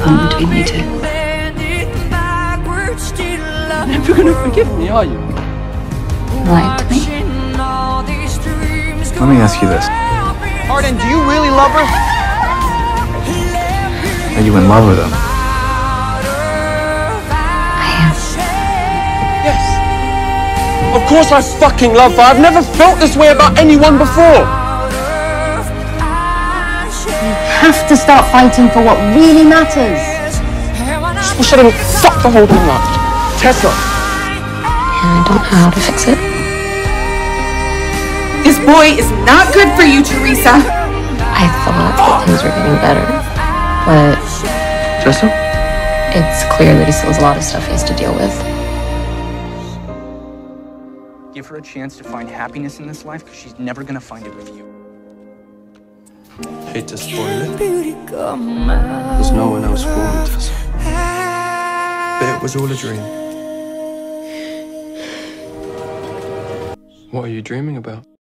happened between you two. You're never gonna forgive me, are you? You lied to me. Let me ask you this. Hardin, do you really love her? Are you in love with him? I am. Yes. Of course I fucking love her. I've never felt this way about anyone before. You have to start fighting for what really matters. Just shut him. Fuck the whole thing up. Tessa. And I don't know how to fix it. This boy is not good for you, Teresa. I thought that things were getting better, but Tessa? it's clear that he still has a lot of stuff he has to deal with. Give her a chance to find happiness in this life, because she's never gonna find it with you. Hate to spoil it. There's no one else for me, Tessa. But it was all a dream. What are you dreaming about?